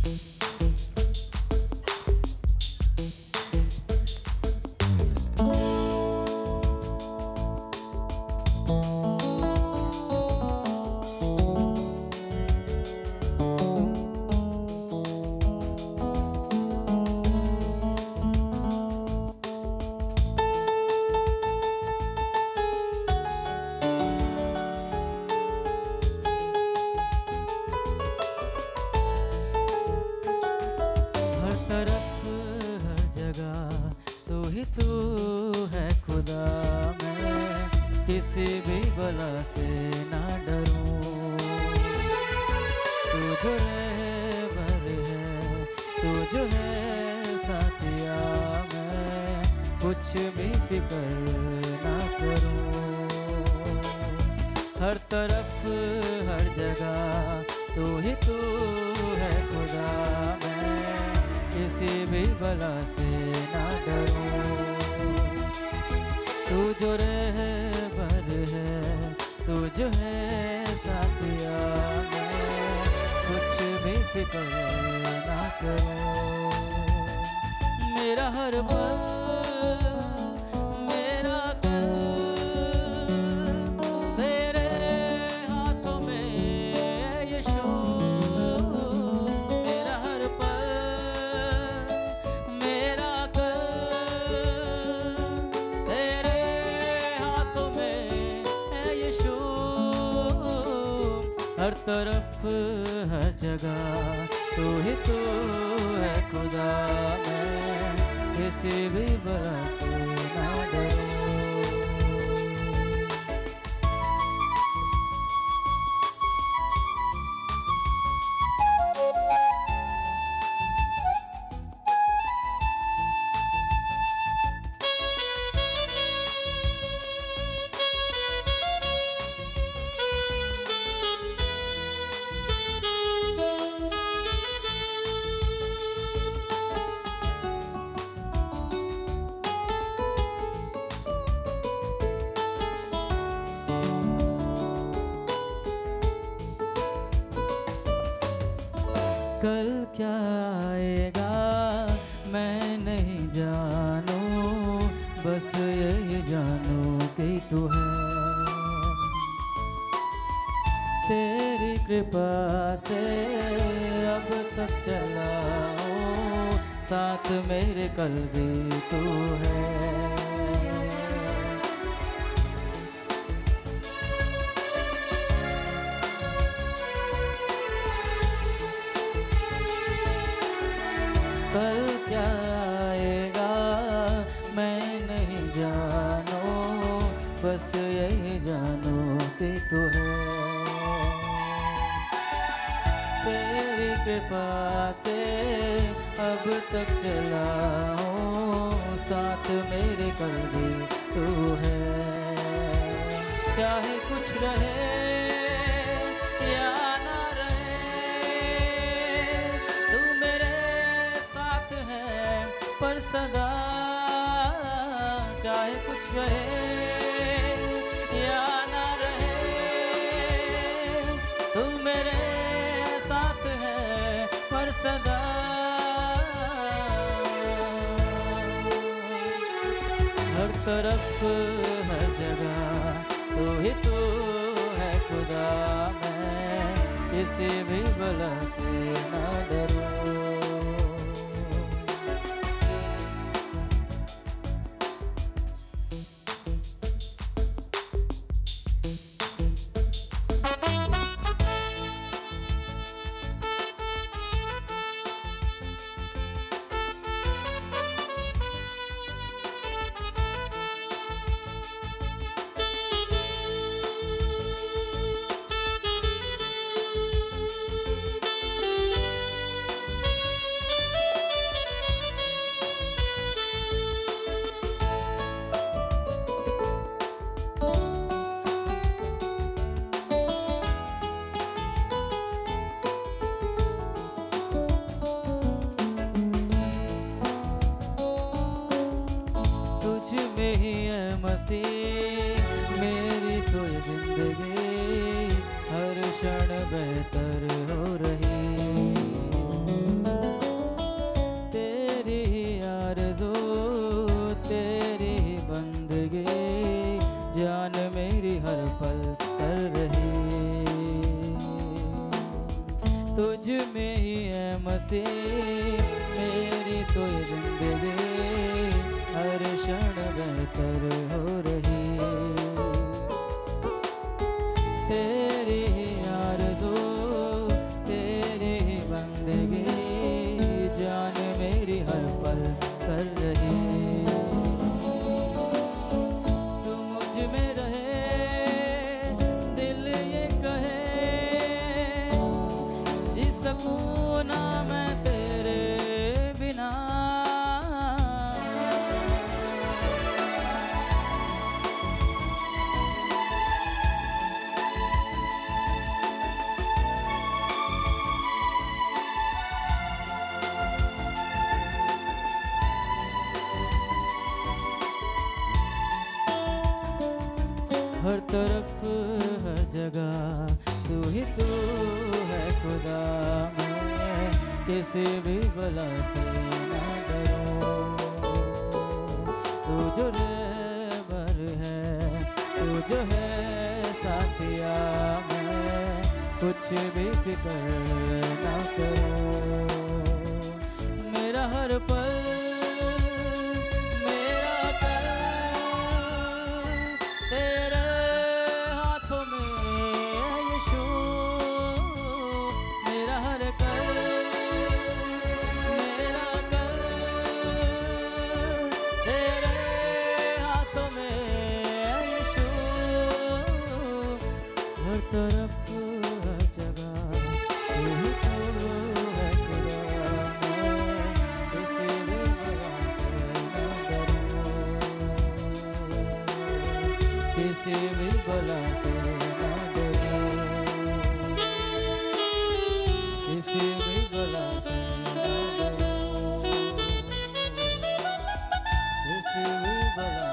तरफ हर जगह तू ही तू है खुदा। मैं किसी भी बला से ना डरूं। तू जो रहबर है, तू जो है साथिया, मैं कुछ भी फिक्र ना करूं। हर तरफ हर जगह तू ही तू है खुदा। किसी भी बला से ना डरूं। तू जो रहबर है, तू जो है साथिया, मैं कुछ भी फिक्र ना करूं। मेरा हर पल मेरा कल तेरे हाथों में है यीशु। हर तरफ हर जगह तू ही तू है खुदा। मैं किसी भी बला से ना डरूं। कल क्या आएगा मैं नहीं जानूं, बस यही जानूं कि तू है। तेरी कृपा से अब तक चला हूँ, साथ मेरे कल भी तू है। कल क्या आएगा मैं नहीं जानूं, बस यही जानूं कि तू है। तेरी कृपा से अब तक चला हूँ, साथ मेरे कल भी तू है। चाहे कुछ रहे या ना रहे, तू मेरे साथ है पर सदा। चाहे कुछ रहे या ना रहे, तू मेरे साथ है पर सदा। हर तरफ हर जगह तू ही तू है खुदा। मैं किसी भी बला से ना डरूं। में ही है मसीह मेरी तो ये जिंदगी हर क्षण बेहतर हो रही। तेरी ही आरज़ू तेरी ही बंदगी जान मेरी हर पल कर रही। तू मुझ में रहे दिल ये कहे जी सकूं ना मैं तेरे बिना। हर तरफ हर जगह तू ही तू है खुदा। मैं किसी भी बला से ना डरूं। तू जो रहबर है तू जो है साथिया मैं कुछ भी फिक्र ना करूं। मेरा हर पल मेरा कल तेरे हाथों में है यीशु। मेरा हर कल मेरा कल तेरे हाथों में है यीशु। हर तरफ हर जगह तू ही तू है खुदा। मैं किसी भी बला से ना डरूं। किसी भी बला से ना डरूं। किसी भी बला से ना डरूं। किसी भी बला